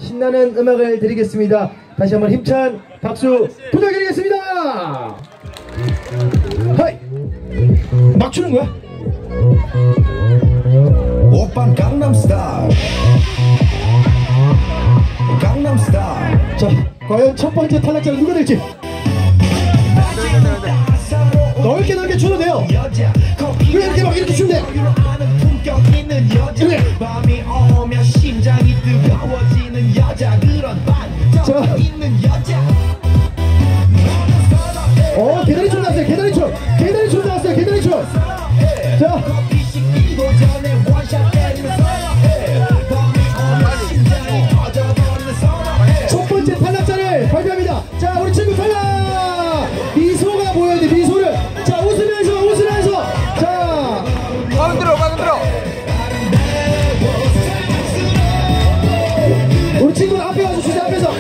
신나는 음악을 드리겠습니다. 다시 한번 힘찬 박수 부탁드리겠습니다. 하이! 막 추는 거야? 오빤 강남스타일. 강남스타일. 자, 과연 첫 번째 탈락자는 누가 될지. 넓게 추도 돼요. 왜 이렇게 막 이렇게 추면 돼? 이렇게. 밤이 오면 심장이 뜨거워지는 여자, 그런 반전 있는 여자. 계다리춤 나왔어요. 계다리춤 나왔어요. 계다리춤. 자, 첫 번째 탈락자를 발표합니다. 자, 우리 친구 탈락. 미소가 보여야 돼. 미소를. 자, 웃으면서. 자, 막 흔들어. 우리 친구 앞에 와서 주세요. 앞에서.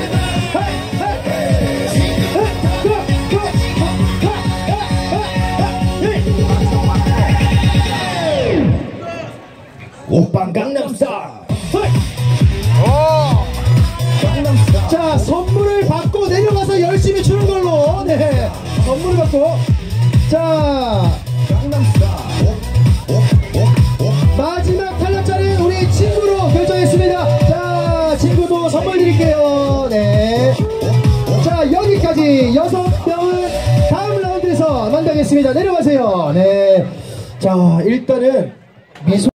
오빤 강남스타일. 자, 선물을 받고 내려가서 열심히 추는 걸로. 네, 선물을 받고. 자, 마지막 탈락자는 우리 친구로 결정했습니다. 자, 친구도 선물 드릴게요. 네. 자, 여기까지 6명은 다음 라운드에서 만나겠습니다. 내려가세요. 네. 자, 일단은 미소